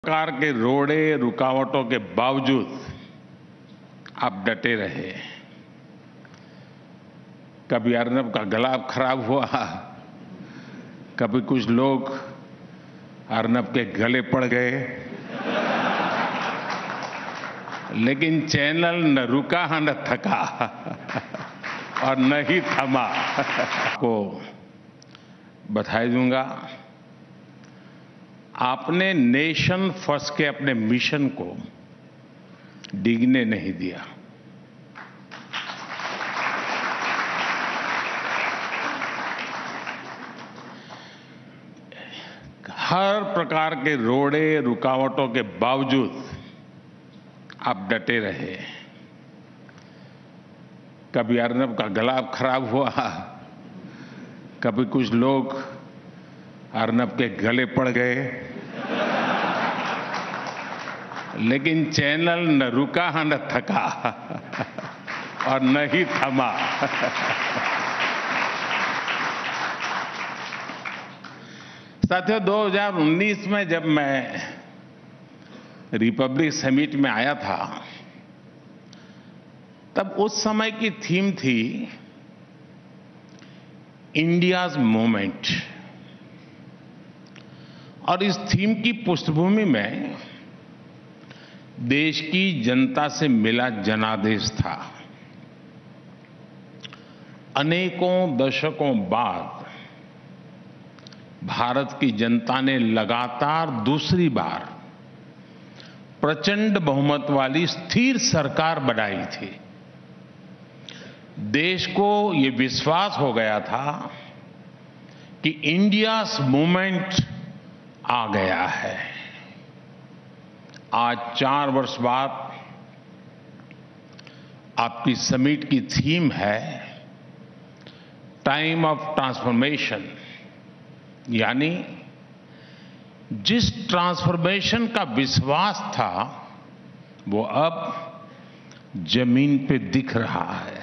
प्रकार के रोड़े रुकावटों के बावजूद आप डटे रहे। कभी अर्नब का गला खराब हुआ, कभी कुछ लोग अर्नब के गले पड़ गए, लेकिन चैनल न रुका न थका और न ही थमा। को बधाई दूंगा, आपने नेशन फर्स्ट के अपने मिशन को डिगने नहीं दिया। हर प्रकार के रोड़े रुकावटों के बावजूद आप डटे रहे। कभी अर्नब का गला खराब हुआ, कभी कुछ लोग अर्नब के गले पड़ गए, लेकिन चैनल न रुका न थका और न ही थमा। साथियों, 2019 में जब मैं रिपब्लिक समिट में आया था, तब उस समय की थीम थी इंडियाज मूवमेंट, और इस थीम की पृष्ठभूमि में देश की जनता से मिला जनादेश था। अनेकों दशकों बाद भारत की जनता ने लगातार दूसरी बार प्रचंड बहुमत वाली स्थिर सरकार बनाई थी। देश को ये विश्वास हो गया था कि इंडियाज मूवमेंट आ गया है। आज 4 वर्ष बाद आपकी समिट की थीम है टाइम ऑफ ट्रांसफॉर्मेशन, यानी जिस ट्रांसफॉर्मेशन का विश्वास था वो अब जमीन पे दिख रहा है।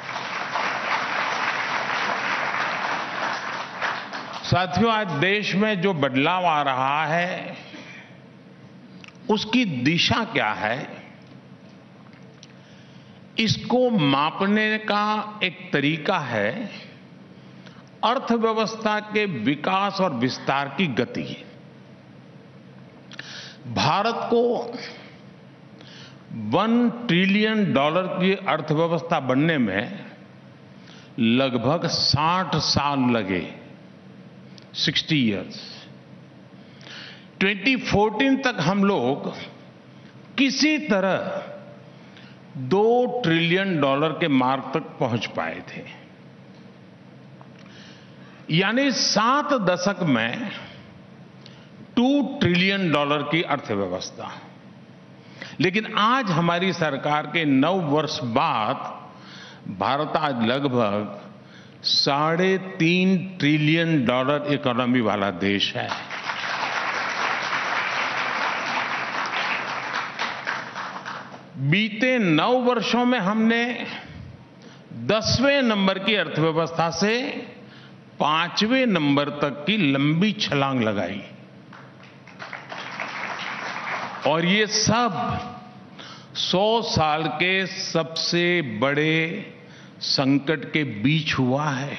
साथियों, आज देश में जो बदलाव आ रहा है उसकी दिशा क्या है, इसको मापने का एक तरीका है अर्थव्यवस्था के विकास और विस्तार की गति। भारत को $1 ट्रिलियन की अर्थव्यवस्था बनने में लगभग 60 साल लगे, 60 इयर्स। 2014 तक हम लोग किसी तरह $2 ट्रिलियन के मार्क तक पहुंच पाए थे, यानी 7 दशक में $2 ट्रिलियन की अर्थव्यवस्था। लेकिन आज हमारी सरकार के 9 वर्ष बाद भारत आज लगभग $3.5 ट्रिलियन इकोनॉमी वाला देश है। बीते 9 वर्षों में हमने 10वें नंबर की अर्थव्यवस्था से 5वें नंबर तक की लंबी छलांग लगाई, और ये सब 100 साल के सबसे बड़े संकट के बीच हुआ है।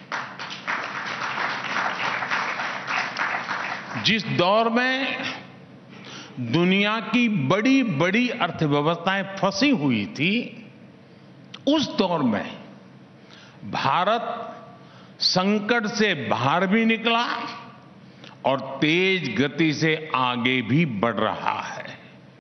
जिस दौर में दुनिया की बड़ी बड़ी अर्थव्यवस्थाएं फंसी हुई थी, उस दौर में भारत संकट से बाहर भी निकला और तेज गति से आगे भी बढ़ रहा